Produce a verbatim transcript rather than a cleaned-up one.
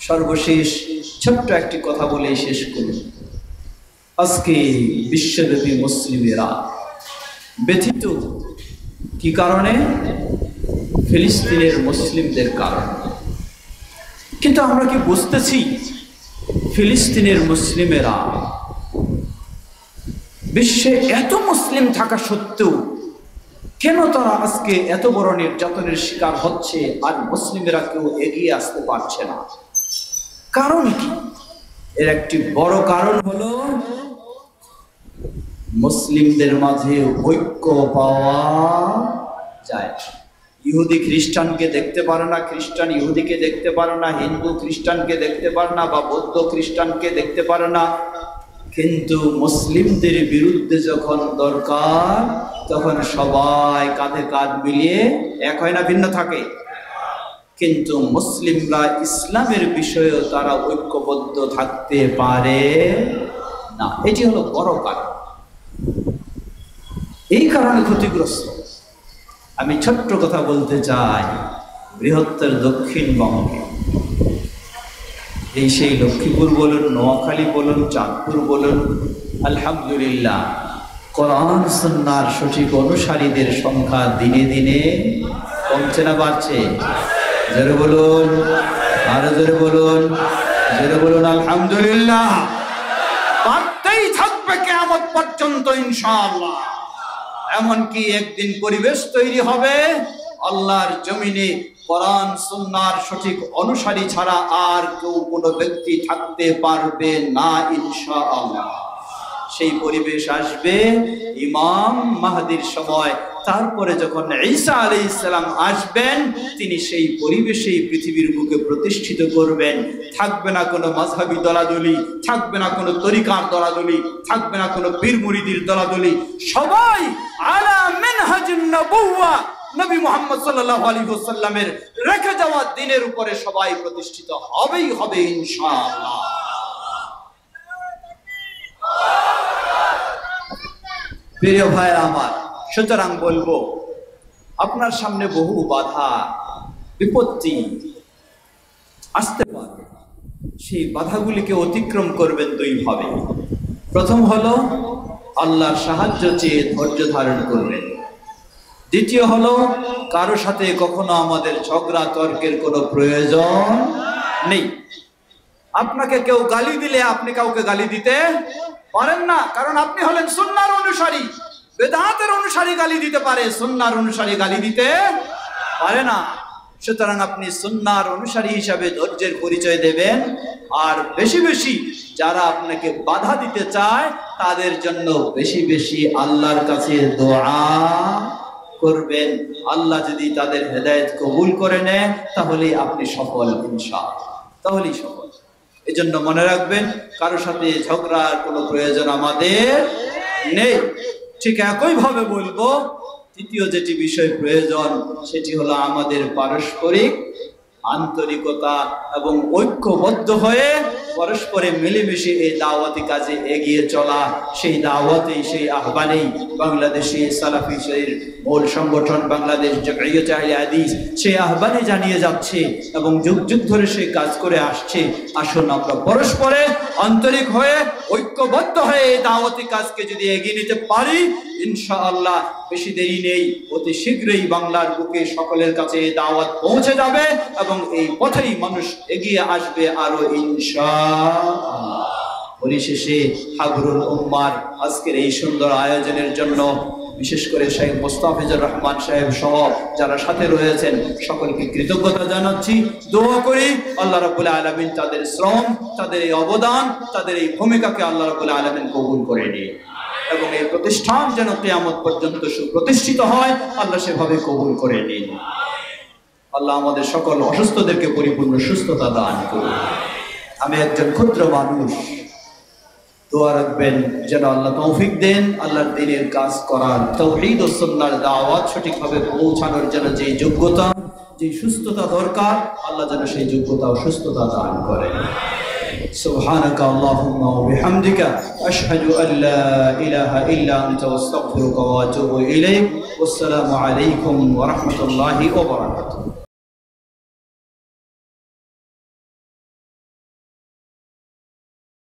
সর্বশেষ ছোট্ট একটি কথা বলে শেষ করি। আজকে বিশ্বব্যাপী মুসলিমেরা ব্যথিত কি কারণে? ফিলিস্তিনের মুসলিমদের কারণে। কিন্তু আমরা কি বুঝতেছি ফিলিস্তিনের মুসলিমেরা বিশ্বে এত মুসলিম থাকা সত্ত্বেও কেন তারা আজকে এত বড় নির্যাতনের শিকার হচ্ছে আর মুসলিমেরা কেউ এগিয়ে আসতে পারছে না? কারণ কি? এর একটি বড় কারণ হলো মুসলিমদের মাঝে ঐক্য পাওয়া যায়। ইহুদি খ্রিস্টানকে দেখতে পারে না, খ্রিস্টান ইহুদিকে দেখতে পারে না, হিন্দু খ্রিস্টানকে দেখতে পারে না, বা বৌদ্ধ খ্রিস্টানকে দেখতে পারে না, কিন্তু মুসলিমদের বিরুদ্ধে যখন দরকার তখন সবাই কাঁধে কাঁধ মিলিয়ে এক হয় না, ভিন্ন থাকে। কিন্তু মুসলিমরা ইসলামের বিষয়েও তারা ঐক্যবদ্ধ থাকতে পারে না। এটি হলো বড় কারণ। এই কারণে ক্ষতিগ্রস্ত। আমি ছোট্ট কথা বলতে চাই, বৃহত্তর দক্ষিণবঙ্গে এই সেই লক্ষ্মীপুর বলুন, নোয়াখালী বলুন, চাঁদপুর বলুন, আলহামদুলিল্লাহ কোরআন সুন্নাহর সঠিক অনুসারীদের সংখ্যা দিনে দিনে কমছে না বাড়ছে? জোরে বলুন, আরো জোরে বলুন, জোরে বলুন আলহামদুলিল্লাহ। বাড়তেই থাকবে কিয়ামত পর্যন্ত ইনশাআল্লাহ। এমনকি একদিন পরিবেশ তৈরি হবে আল্লাহর জমিনে কোরআন সুন্নাহর সঠিক অনুসারী ছাড়া আর কেউ কোনো ব্যক্তি থাকতে পারবে না ইনশাআল্লাহ। সেই পরিবেশ আসবে ইমাম মাহদির সময়। তারপরে যখন ঈসা আলাইহিস সালাম আসবেন, তিনি সেই পরিবেশেই পৃথিবীর বুকে প্রতিষ্ঠিত করবেন। থাকবে না কোনো মাযহাবী দলাদলি, থাকবে না কোনো তরিকার দলাদলি, থাকবে না কোনো পীর মুরিদির দলাদলি। সবাই আলা মিনহাজুন নবুওয়া, নবী মুহাম্মদ সাল্লাল্লাহু আলাইহি ওয়াসাল্লামের রেখে যাওয়া দ্বীনের উপরে সবাই প্রতিষ্ঠিত হবেই হবে ইনশাআল্লাহ। প্রিয় ভাইরা আমার, সুতরাং বলবো আপনার সামনে বহু বাধা বিপত্তি আসতে পারে। সেই বাধাগুলিকে অতিক্রম করবেন দুই ভাবে। প্রথম হলো আল্লাহর সাহায্য চেয়ে ধৈর্য ধারণ করবেন। দ্বিতীয় হলো কারো সাথে কখনো আমাদের ঝগড়া তর্কের কোনো প্রয়োজন নেই। আপনাকে কেউ গালি দিলে আপনি কাউকে গালি দিতে পারেন না, কারণ আপনি হলেন সুন্নাহর অনুসারী। বেদাতের অনুসারী গালি দিতে পারে, সুন্নাহর অনুসারী গালি দিতে পারে না। সুতরাং আপনি সুন্নাহর অনুসারী হিসাবে ধৈর্যের পরিচয় দেবেন। আর বেশি বেশি যারা আপনাকে বাধা দিতে চায় তাদের জন্য বেশি বেশি আল্লাহর কাছে দোয়া করবেন। আল্লাহ যদি তাদের হেদায়েত কবুল করে নেয় তাহলে আপনি সফল ইনশাআল্লাহ, তাহলেই সফল। এজন্য মনে রাখবেন কারো সাথে ঝগড়ার কোনো প্রয়োজন আমাদের নেই। ঠিক একই ভাবে বলবো তৃতীয় যেটি বিষয় প্রয়োজন সেটি হলো আমাদের পারস্পরিক আন্তরিকতা এবং ঐক্যবদ্ধ হয়ে পরস্পরে মিলেমিশে এই দাওয়াতি কাজে এগিয়ে চলা। সেই দাওয়াতেই, সেই আহ্বানেই বাংলাদেশি সালাফি শরীর মূল সংগঠন বাংলাদেশ জামিয়াতে আহলে হাদিস সেই আহ্বানে জানিয়ে যাচ্ছে এবং যুগ যুগ ধরে সেই কাজ করে আসছে। আসুন আমরা পরস্পরে আন্তরিক হয়ে ঐক্যবদ্ধ হয়ে এই দাওয়াতি কাজকে যদি এগিয়ে নিতে পারি ইনশাআল্লাহ বেশি দেরি নেই, অতি শীঘ্রই বাংলার বুকে সকলের কাছে এই দাওয়াত পৌঁছে যাবে এবং এই পথেই মানুষ এগিয়ে আসবে আরো ইনশাআল্লাহ। পরিশেষে হাবরুল উম্মার আজকের এই সুন্দর আয়োজনের জন্য বিশেষ করে শেখ মোস্তাফিজুর রহমান সাহেব সহ যারা সাথে রয়েছেন সকলকে কৃতজ্ঞতা জানাচ্ছি। দোয়া করি আল্লাহ রাব্বুল আলামিন তাদের শ্রম, তাদের এই অবদান, তাদের এই ভূমিকাকে আল্লাহ রাব্বুল আলামিন কবুল করে নিন এবং এই প্রতিষ্ঠান যেন কিয়ামত পর্যন্ত সুপ্রতিষ্ঠিত হয় আল্লাহ সেভাবে কবুল করে নিন। আল্লাহ আমাদের সকল অসুস্থদেরকে পরিপূর্ণ সুস্থতা দান করুন। আমি একজন ক্ষুদ্র মানুষ, দোয়া রাখবেন যেন আল্লাহ তৌফিক দেন আল্লাহর দ্বীনের কাজ করার, তাওহীদ ও সুন্নাহর দাওয়াত সঠিকভাবে পৌঁছানোর জন্য যে যোগ্যতা, যে সুস্থতা দরকার আল্লাহ যেন সেই যোগ্যতা ও সুস্থতা দান করেন। সুবহানাকা আল্লাহুম্মা ওয়া বিহামদিকা আশহাদু আল লা ইলাহা ইল্লা আনতা আস্তাগফিরুকা ওয়া আতুবু ইলাইক। ওয়াসসালামু আলাইকুম ওয়া রাহমাতুল্লাহি ওয়া বারাকাতুহু।